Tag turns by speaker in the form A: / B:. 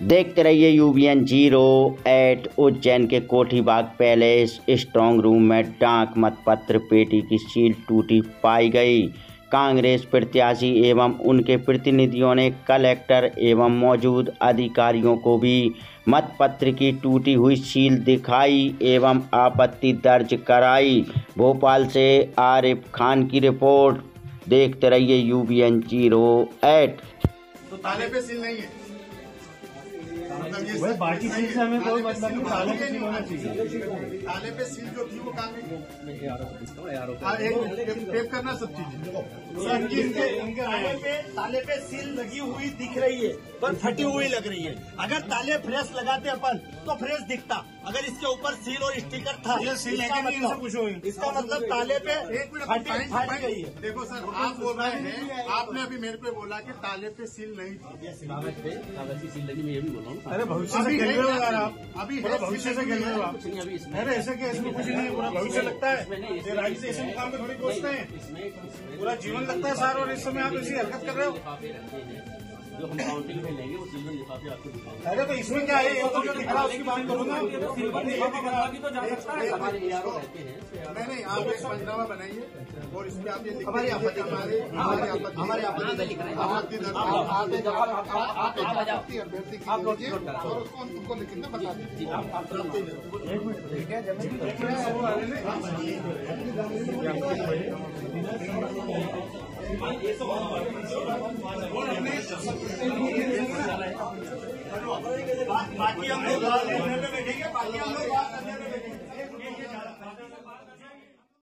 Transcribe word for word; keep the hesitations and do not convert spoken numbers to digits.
A: देखते रहिए UBN zero eight. Ujjain के कोठी बाग पैलेस स्ट्रांग रूम में डाक मतपत्र पेटी की सील टूटी पाई गई। कांग्रेस प्रत्याशी एवं उनके प्रतिनिधियों ने कलेक्टर एवं मौजूद अधिकारियों को भी मतपत्र की टूटी हुई सील दिखाई एवं आपत्ति दर्ज कराई। भोपाल से आरिफ खान की रिपोर्ट। देखते रहिए यूबीएन जीरो एट।
B: तो ताले पे सील नहीं है, मतलब ये
C: वही बाकी सील से हमें कोई मतलब नहीं, ताले पे सील होना चाहिए।
B: ताले पे सील जो थी वो कहाँ पे टेप करना सब चीज।
D: इनके इनके ताले पे ताले पे सील लगी हुई दिख रही है पर फटी हुई लग रही है। अगर ताले फ्रेश लगाते अपन तो फ्रेश दिखता, अगर इसके ऊपर सील और स्टिकर था
C: ये सील
D: इसका
C: लेके
D: मतलब
C: पूछो,
D: इसका मतलब ताले पे
B: एक मिनट
D: फटी फट गई है।
B: देखो सर, आप बोल रहे हैं, आपने अभी मेरे पे बोला कि ताले पे सील नहीं थी।
E: कागज पे कागज की सील लगी, मैं ये भी बोल रहा हूँ।
C: अरे भविष्य से खेल रहे हो यार आप,
B: अभी
C: पूरा भविष्य से खेल रहे हो आप।
E: नहीं, अभी इसमें
C: अरे ऐसे क्या, इसमें कुछ नहीं, पूरा भविष्य लगता है।
E: इसमें नहीं,
C: ये राजी से ऐसे मुकाम पे थोड़ी पहुंचते हैं,
E: इसमें इसमें
C: पूरा जीवन लगता है सर। और इस समय आप ऐसी हरकत कर रहे हो।
E: लिफाफे रहते हैं जो हम काउंटिंग में लेंगे, वो सिल्वर लिफाफे आपको दिखाएंगे।
C: अरे तो इसमें क्या है, ये तो जो दिख रहा है उसकी बात करो ना।
E: हमारे एआरओ रहते हैं,
B: नहीं नहीं, आप एक पंचनामा बनाइए और इस पे आप ये हमारी आपत्ति हमारे हमारी आपत्ति हमारी आपत्ति आपत्ति अभ्यर्थी की और उसको उनको लिखित में बता दीजिए।
D: बाकी हम लोग बैठेंगे, बाकी हम लोग